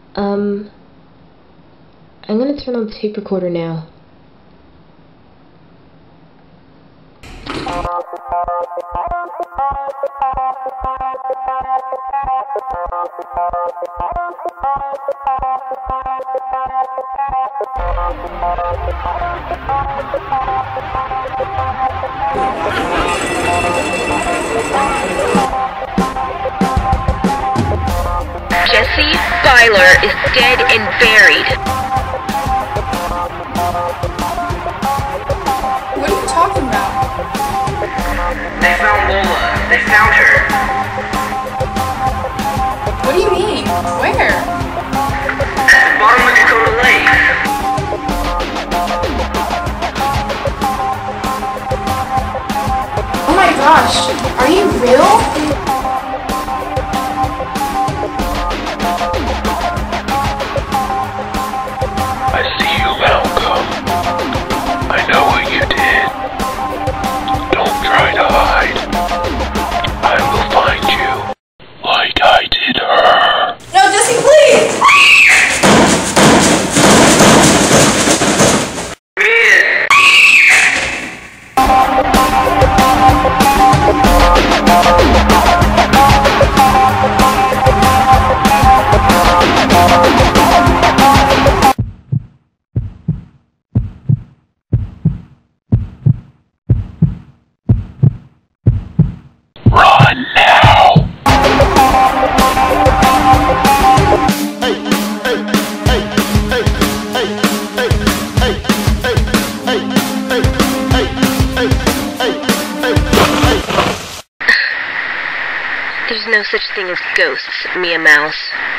I'm gonna turn on the tape recorder now. Jesse Byler is dead and buried. What are you talking about? They found Lola. They found her. What do you mean? Where? At the bottom of Dakota Lake. Oh my gosh, are you real? I see you, Malcolm. I know what you did. Don't try to hide. I will find you, like I did her. No, Jesse, please! Run now! There's no such thing as ghosts, Mia Mouse.